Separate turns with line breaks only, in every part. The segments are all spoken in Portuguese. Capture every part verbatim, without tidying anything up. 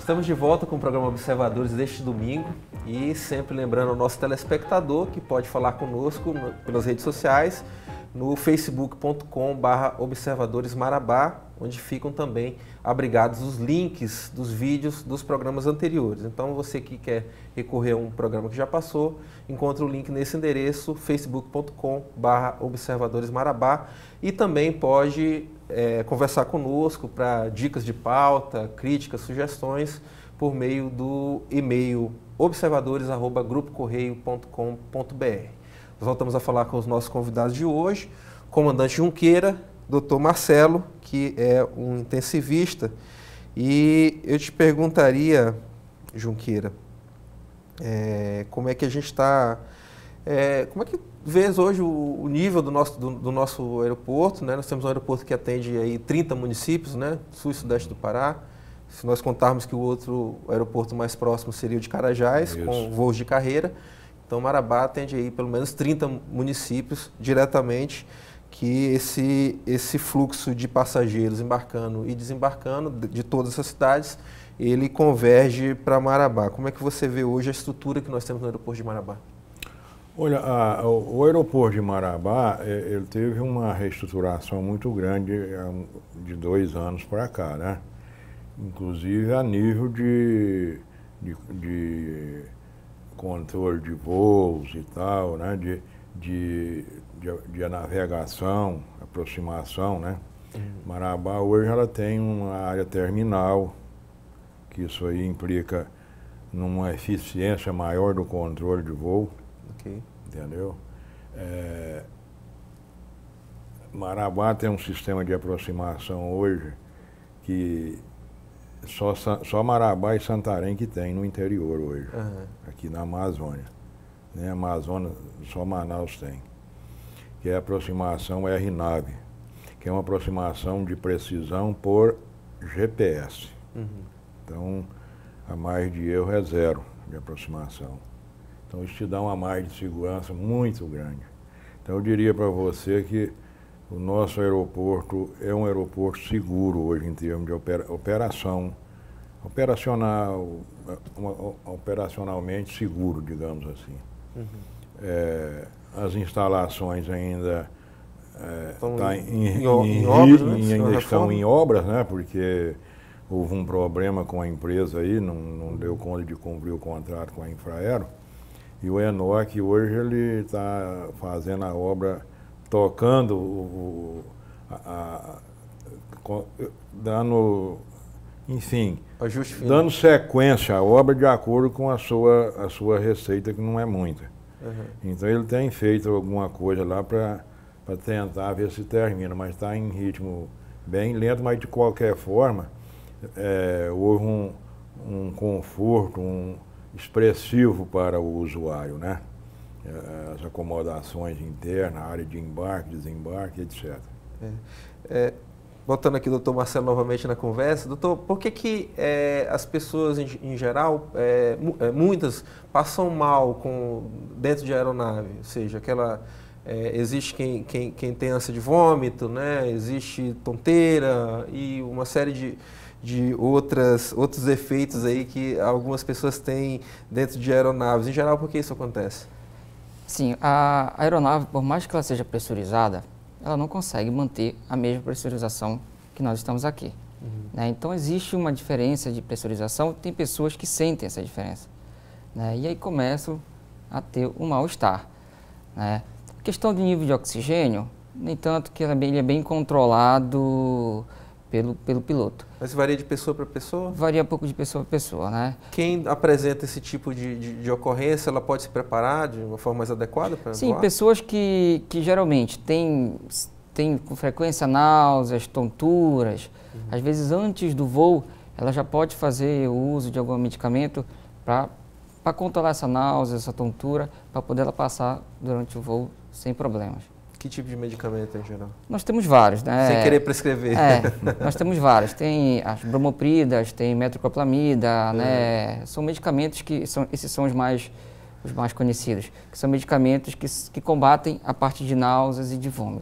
Estamos de volta com o programa Observadores deste domingo e sempre lembrando ao nosso telespectador que pode falar conosco no, pelas redes sociais no facebook ponto com barra observadores marabá, onde ficam também abrigados os links dos vídeos dos programas anteriores. Então você que quer recorrer a um programa que já passou, encontra o link nesse endereço, facebook ponto com barra observadores marabá, e também pode é, conversar conosco para dicas de pauta, críticas, sugestões por meio do e-mail observadores arroba grupo correio ponto com ponto br. Nós voltamos a falar com os nossos convidados de hoje, comandante Junqueira, doutor Marcelo, que é um intensivista, e eu te perguntaria, Junqueira, é, como é que a gente está, é, como é que vês hoje o, o nível do nosso, do, do nosso aeroporto, né? Nós temos um aeroporto que atende aí trinta municípios, né? Sul e sudeste do Pará. Se nós contarmos que o outro aeroporto mais próximo seria o de Carajás, Isso. com voos de carreira, então Marabá atende aí pelo menos trinta municípios diretamente, que esse, esse fluxo de passageiros embarcando e desembarcando de, de todas essas cidades, ele converge para Marabá. Como é que você vê hoje a estrutura que nós temos no aeroporto de Marabá?
Olha, a, o, o aeroporto de Marabá, ele teve uma reestruturação muito grande de dois anos para cá, né? Inclusive a nível de, de, de controle de voos e tal, né? De, de, de, de navegação, aproximação, né? Uhum. Marabá hoje ela tem uma área terminal, que isso aí implica numa eficiência maior do controle de voo. Okay. Entendeu? É, Marabá tem um sistema de aproximação hoje que só, só Marabá e Santarém que tem no interior hoje, uhum. aqui na Amazônia. Né? Amazônia, só Manaus tem. Que é a aproximação R nove, que é uma aproximação de precisão por G P S. Uhum. Então, a margem de erro é zero de aproximação. Então, isso te dá uma margem de segurança muito grande. Então, eu diria para você que o nosso aeroporto é um aeroporto seguro hoje em termos de opera, operação, operacional, uma, operacionalmente seguro, digamos assim. Uhum. É, as instalações ainda, é, tá em, em, em, em obras, né? em, ainda estão em obras, né? Porque houve um problema com a empresa aí, não, não deu conta de cumprir o contrato com a Infraero. E o ENOC hoje ele está fazendo a obra, tocando, o, a, a, a, dando, enfim, dando sequência à obra de acordo com a sua, a sua receita, que não é muita. Uhum. Então ele tem feito alguma coisa lá para tentar ver se termina, mas está em ritmo bem lento, mas de qualquer forma, é, houve um, um conforto, um expressivo para o usuário, né? As acomodações internas, a área de embarque, desembarque, etcétera.
É, é, voltando aqui, doutor Marcelo, novamente na conversa, doutor, por que que é, as pessoas, em, em geral, é, muitas passam mal com, dentro de aeronave? Ou seja, aquela, é, existe quem, quem, quem tem ânsia de vômito, né? Existe tonteira e uma série de de outras, outros efeitos aí que algumas pessoas têm dentro de aeronaves. Em geral, por que isso acontece?
Sim, a aeronave, por mais que ela seja pressurizada, ela não consegue manter a mesma pressurização que nós estamos aqui. Uhum. Né? Então, existe uma diferença de pressurização, tem pessoas que sentem essa diferença. Né? E aí começam a ter um mal-estar. Né? A questão do nível de oxigênio, nem tanto que ele é bem, ele é bem controlado Pelo, pelo piloto.
Mas varia de pessoa para pessoa?
Varia um pouco de pessoa para pessoa, né?
Quem apresenta esse tipo de, de, de ocorrência, ela pode se preparar de uma forma mais adequada para
Sim,
voar?
pessoas que, que geralmente têm, têm com frequência náuseas, tonturas, uhum. às vezes antes do voo, ela já pode fazer o uso de algum medicamento para controlar essa náusea, essa tontura, para poder ela passar durante o voo sem problemas.
Que tipo de medicamento em geral?
Nós temos vários, né?
Sem querer prescrever.
É, nós temos vários. Tem as bromopridas, tem metoclopramida, é. né? São medicamentos que, são, esses são os mais, os mais conhecidos, que são medicamentos que, que combatem a parte de náuseas e de vômitos.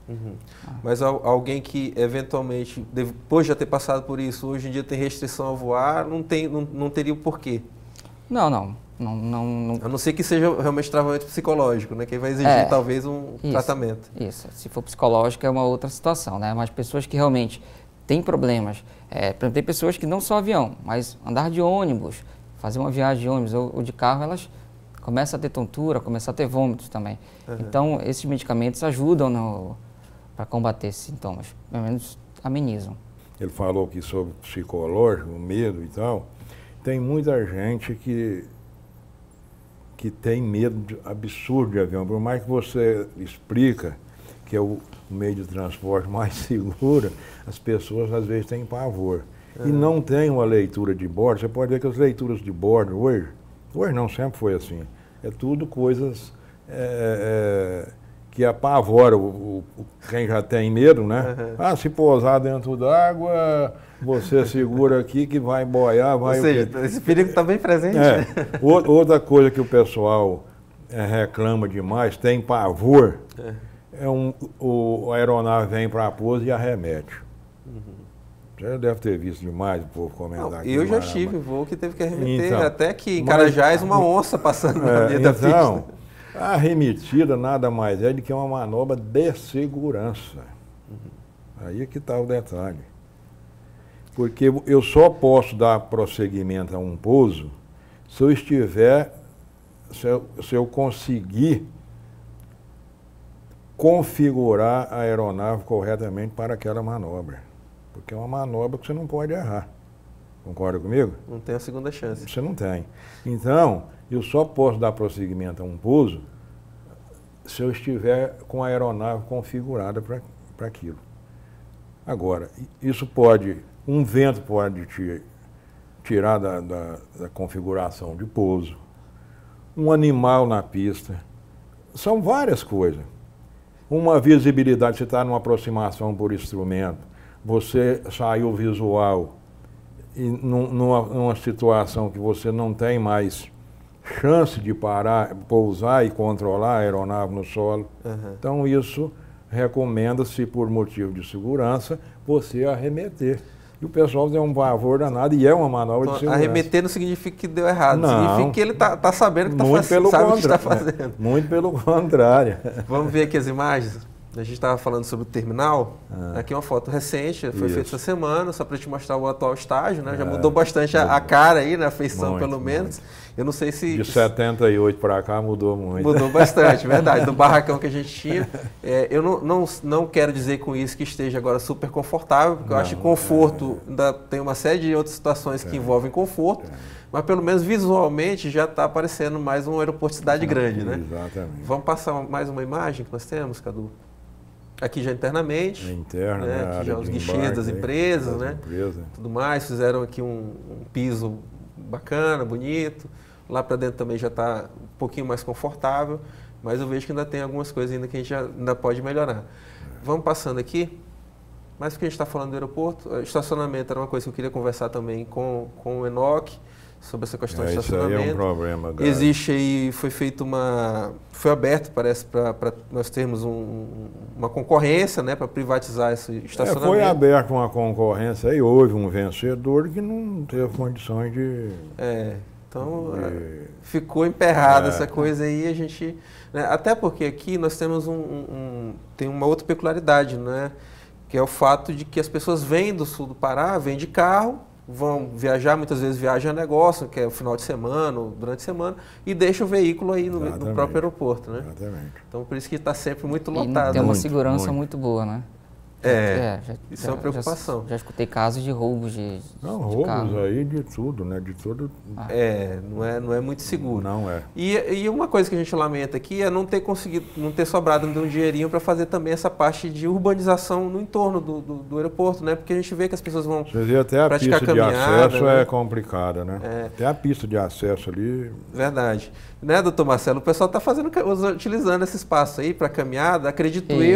Uhum. Ah. Mas alguém que eventualmente, depois de já ter passado por isso, hoje em dia tem restrição a voar, não, tem, não, não teria o porquê?
Não, não. não, não, não...
A não ser que seja realmente travamento psicológico, né? Que vai exigir
é,
talvez um
isso,
tratamento.
Isso, se for psicológico é uma outra situação, né? Mas pessoas que realmente têm problemas, é, por exemplo, tem pessoas que não só avião, mas andar de ônibus, fazer uma viagem de ônibus ou, ou de carro, elas começam a ter tontura, começam a ter vômitos também. Uhum. Então, esses medicamentos ajudam no... para combater esses sintomas, pelo menos amenizam.
Ele falou aqui sobre psicológico, medo e tal. Tem muita gente que, que tem medo de, absurdo de avião. Por mais que você explica que é o meio de transporte mais seguro, as pessoas às vezes têm pavor. É. E não tem uma leitura de bordo. Você pode ver que as leituras de bordo hoje, hoje não, sempre foi assim. É tudo coisas... É, é, que apavora o, o, quem já tem medo, né? Uhum. Ah, se pousar dentro d'água, você segura aqui que vai boiar, vai...
Ou seja, esse perigo está bem presente.
É. Outra coisa que o pessoal é, reclama demais, tem pavor, é, é um, o, a aeronave vem para pouso e arremete. Uhum. Você deve ter visto demais o povo comentar. Não, aqui.
Eu já tive voo que teve que arremeter, então, até que em Carajás uma onça passando é, na linha da
então,
pista.
A arremetida nada mais é do que uma manobra de segurança. Uhum. Aí é que está o detalhe. Porque eu só posso dar prosseguimento a um pouso se eu estiver, se eu, se eu conseguir configurar a aeronave corretamente para aquela manobra. Porque é uma manobra que você não pode errar. Concorda comigo?
Não tem a segunda chance.
Você não tem. Então, eu só posso dar prosseguimento a um pouso se eu estiver com a aeronave configurada para aquilo. Agora, isso pode, um vento pode te tirar da, da, da configuração de pouso, um animal na pista, são várias coisas. Uma visibilidade, você está numa aproximação por instrumento, você saiu visual e numa, numa situação que você não tem mais chance de parar, pousar e controlar a aeronave no solo. Uhum. Então isso recomenda-se, por motivo de segurança, você arremeter. E o pessoal tem um pavor danado e é uma manobra então, de segurança.
Arremeter não significa que deu errado,
não,
significa que ele está tá sabendo que está fazendo, sabe o que está fazendo.
Muito pelo contrário.
Vamos ver aqui as imagens. A gente estava falando sobre o terminal, ah, aqui uma foto recente, foi feita essa semana, só para te mostrar o atual estágio, né? Já é, mudou bastante a, a cara aí, né? A feição muito, pelo menos. Muito. Eu não sei se...
De setenta e oito para cá mudou muito.
Mudou bastante, verdade, do barracão que a gente tinha. É, eu não, não, não quero dizer com isso que esteja agora super confortável, porque não, eu acho que conforto, é, ainda tem uma série de outras situações que é, envolvem conforto, é, mas pelo menos visualmente já está aparecendo mais um aeroporto de cidade grande, né?
Exatamente.
Vamos passar mais uma imagem que nós temos, Cadu? Aqui já internamente,
é interna,
né?
né?
Aqui já os guichês das empresas, né?
Empresa.
Tudo mais, fizeram aqui um, um piso bacana, bonito. Lá para dentro também já está um pouquinho mais confortável, mas eu vejo que ainda tem algumas coisas ainda que a gente já, ainda pode melhorar. É. Vamos passando aqui, mas porque a gente está falando do aeroporto, estacionamento era uma coisa que eu queria conversar também com, com o Enoque, sobre essa questão é, de estacionamento.
Isso aí é um problema grave.
Existe aí, foi feito uma, foi aberto, parece, para nós termos um, uma concorrência, né, para privatizar esse estacionamento.
É, foi aberta uma concorrência e houve um vencedor que não teve condições de...
É, então de... ficou emperrada é. essa coisa aí, a gente... Né, até porque aqui nós temos um, um, tem uma outra peculiaridade, né, que é o fato de que as pessoas vêm do sul do Pará, vêm de carro, vão viajar, muitas vezes viajam a negócio, que é o final de semana, ou durante a semana, e deixam o veículo aí no, no próprio aeroporto, né?
Exatamente.
Então, por isso que está sempre muito
e
lotado.
Tem uma
muito,
segurança muito.
muito
boa, né?
É, é já, isso
já,
é uma preocupação.
Já, já escutei casos de roubos de, de
Não, roubos carro. aí de tudo, né? De tudo.
Ah. É, não é, não é muito seguro.
Não é.
E, e uma coisa que a gente lamenta aqui é não ter conseguido, não ter sobrado um dinheirinho para fazer também essa parte de urbanização no entorno do, do, do aeroporto, né? Porque a gente vê que as pessoas vão
Você vê até a pista de acesso né? é complicada, né? É. Até a pista de acesso ali...
Verdade. Né, doutor Marcelo? O pessoal está fazendo, utilizando esse espaço aí para caminhada, acredito Isso. eu,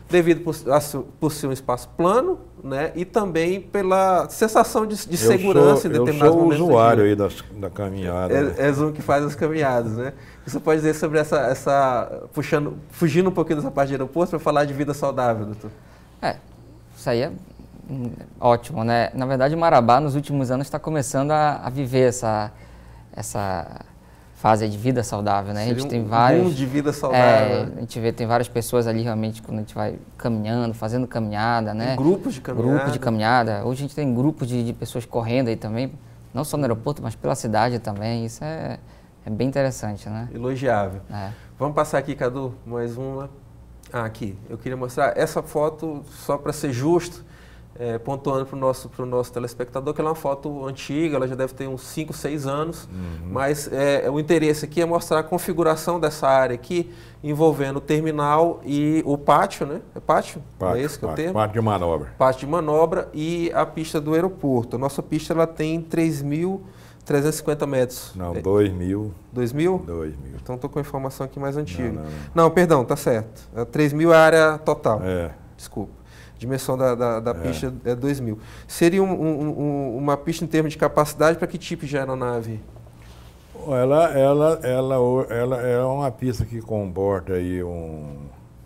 devido por, por ser um espaço plano, né, e também pela sensação de, de segurança
sou,
em determinados momentos.
Eu sou o usuário aí das, da caminhada.
É,
né?
És um que faz as caminhadas, né? Você pode dizer sobre essa, essa puxando, fugindo um pouquinho dessa parte de aeroporto para falar de vida saudável, doutor?
É, isso aí é ótimo, né? Na verdade, Marabá, nos últimos anos, está começando a, a viver essa, essa fase de vida saudável, né? A gente
um,
tem vários...
Um de vida saudável.
É, a gente vê, tem várias pessoas ali, realmente, quando a gente vai caminhando, fazendo caminhada, né?
Tem grupos de caminhada.
Grupos de caminhada. Hoje a gente tem grupos de, de pessoas correndo aí também, não só no aeroporto, mas pela cidade também. Isso é, é bem interessante, né?
Elogiável.
É.
Vamos passar aqui, Cadu, mais uma. Ah, aqui. Eu queria mostrar essa foto, só para ser justo, é, pontuando para o nosso, pro nosso telespectador, que ela é uma foto antiga, ela já deve ter uns cinco, seis anos, uhum. mas é, o interesse aqui é mostrar a configuração dessa área aqui, envolvendo o terminal e o pátio, né? É pátio?
Pátio,
é esse que é o
pátio,
termo?
Pátio de manobra.
Pátio de manobra e a pista do aeroporto. A nossa pista ela tem três mil trezentos e cinquenta metros.
Não, dois mil.
dois mil?
dois mil.
Então estou com a informação aqui mais antiga.
Não, não, não.
não perdão, tá certo. É três mil é a área total.
É.
Desculpa. Dimensão da, da, da é. pista é dois mil. Seria um, um, um, uma pista em termos de capacidade para que tipo de aeronave?
Ela, ela, ela, ela é uma pista que comporta aí um,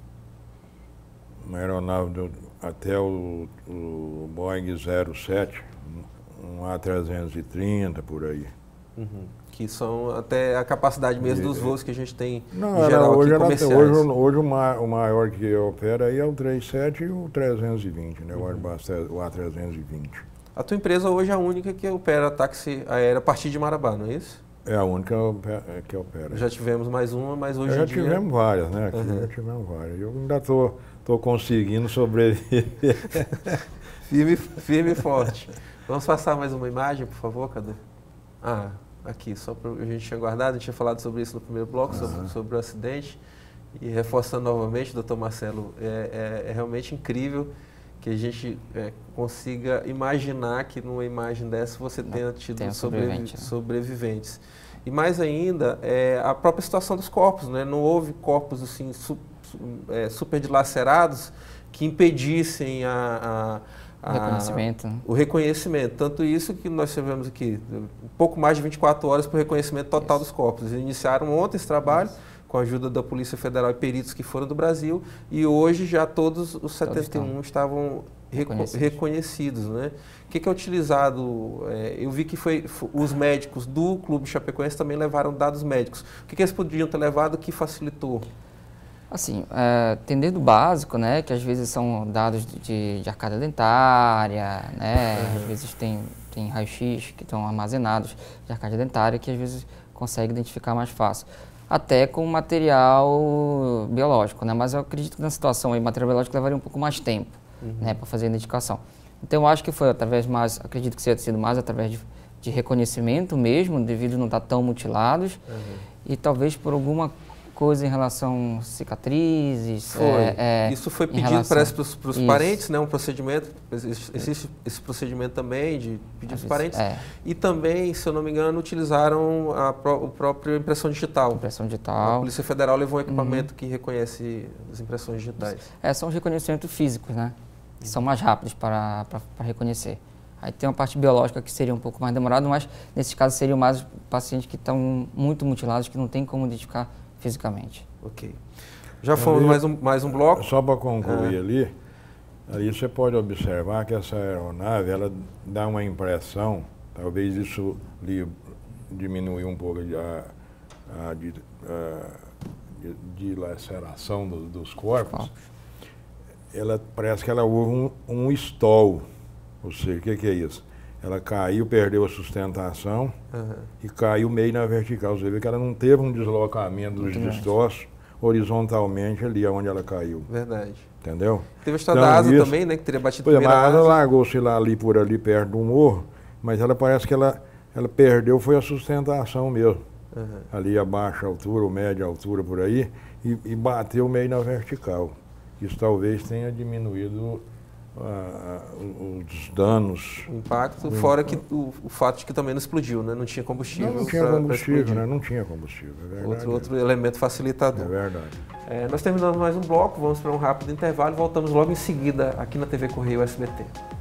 uma aeronave do, até o, o Boeing zero sete, um A trezentos e trinta por aí.
Uhum. Que são até a capacidade mesmo e, dos voos que a gente tem
não,
em geral
hoje
aqui
ela,
comerciais.
Hoje, hoje o, ma, o maior que opera aí é o trezentos e sete e o trezentos e vinte, né? Uhum. O Airbus, o A trezentos e vinte.
A tua empresa hoje é a única que opera táxi aéreo a partir de Marabá, não é isso?
É a única que opera.
Já tivemos mais uma, mas hoje
já
em dia...
Já tivemos várias, né? Aqui uhum. Já tivemos várias. Eu ainda estou tô, tô conseguindo sobreviver.
firme, firme e forte. Vamos passar mais uma imagem, por favor, cadê? Ah, aqui, só para a gente tinha guardado, a gente tinha falado sobre isso no primeiro bloco, uhum. sobre, sobre o acidente. E reforçando novamente, doutor Marcelo, é, é, é realmente incrível que a gente é, consiga imaginar que numa imagem dessa você tenha tido
Tem um
sobrevivente,
né?
sobreviventes. E mais ainda, é, a própria situação dos corpos, né? Não houve corpos assim, su, su, é, super dilacerados que impedissem a... a
O reconhecimento.
A, o reconhecimento. Tanto isso que nós tivemos aqui, um pouco mais de vinte e quatro horas para o reconhecimento total isso. dos corpos. Eles iniciaram ontem esse trabalho, isso. com a ajuda da Polícia Federal e peritos que foram do Brasil, e hoje já todos os setenta e um todos estavam reconhecidos. reconhecidos, né? O que, que é utilizado? É, eu vi que foi, os médicos do Clube Chapecoense também levaram dados médicos. O que, que eles poderiam ter levado que facilitou?
Assim, é, tem desde o básico, né, que às vezes são dados de, de arcada dentária, né, uhum. às vezes tem, tem raio-x que estão armazenados de arcada dentária que às vezes consegue identificar mais fácil. Até com material biológico, né, mas eu acredito que na situação aí, material biológico levaria um pouco mais tempo, uhum. né, para fazer a identificação. Então eu acho que foi através mais, acredito que seja sido mais através de, de reconhecimento mesmo, devido a não estar tão mutilados, uhum. e talvez por alguma coisa em relação a cicatrizes.
Foi.
É, é,
isso foi pedido,
relação...
parece, para os parentes, né? Um procedimento, existe esse procedimento também de pedir para os parentes. É. E também, se eu não me engano, utilizaram a, a própria impressão digital.
Impressão digital.
A Polícia Federal levou um equipamento uhum. que reconhece as impressões digitais.
É, são os reconhecimentos físicos, né? Que uhum. são mais rápidos para, para, para reconhecer. Aí tem uma parte biológica que seria um pouco mais demorado, mas nesses casos seriam mais pacientes que estão muito mutilados, que não tem como identificar fisicamente.
Ok. Já fomos mais um, mais um bloco.
Só para concluir
ah.
ali, ali você pode observar que essa aeronave, ela dá uma impressão, talvez isso lhe diminuiu um pouco a, a, a, a dilaceração do, dos corpos. Ela parece que ela houve um, um stall, ou seja, o que, que é isso? Ela caiu, perdeu a sustentação uhum. e caiu meio na vertical. Você vê que ela não teve um deslocamento dos destroços horizontalmente ali onde ela caiu.
Verdade.
Entendeu?
Teve a história então, da asa isso, também, né? Que teria batido
pois, mas ela largou-se lá ali por ali perto do morro, mas ela parece que ela, ela perdeu, foi a sustentação mesmo. Uhum. Ali a baixa altura, ou média altura por aí, e, e bateu meio na vertical. Isso talvez tenha diminuído uh, os danos.
O impacto, fora que, o, o fato de que também não explodiu, né? Não tinha combustível.
Não, não tinha pra, combustível, pra né? Não tinha combustível, é verdade.
Outro, outro elemento facilitador.
É verdade.
É, nós terminamos mais um bloco, vamos para um rápido intervalo e voltamos logo em seguida aqui na T V Correio S B T.